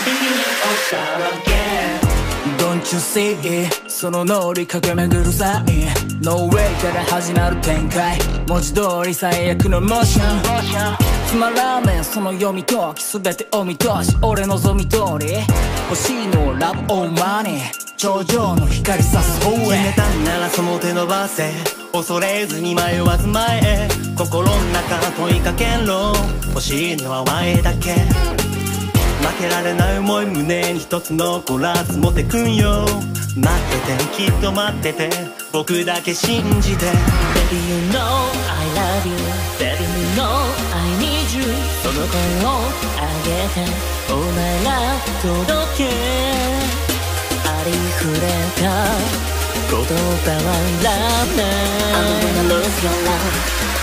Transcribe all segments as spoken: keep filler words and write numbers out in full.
Don't you see そのノリ駆け巡る際 No way から始まる展開文字通り最悪のモーションつまらねえその読み解き全てお見通し俺望み通り欲しいのラブオーマニー頂上の光さす方へ決めたんならその手伸ばせ恐れずに迷わず前へ心の中問いかけろ欲しいのは前だけ負けられない思い胸に一つ残らず持ってくんよ待っててきっと待ってて僕だけ信じて Baby you know I love you Baby you know I need you その声を上げてお前ら届けありふれた言葉は Love now I'm gonna lose your love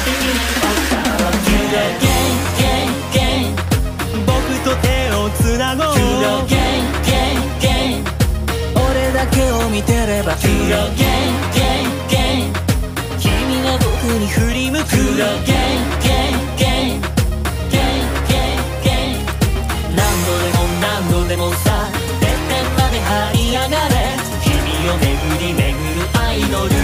You the game, game, game 僕と手をつなごう You the game, game, game 俺だけを見てれば You the game, game, game 君が僕に振り向く You the game, game, game Game, game, game 何度でも何度でもさてっぺんまで這い上がれ君を巡り巡る愛のルー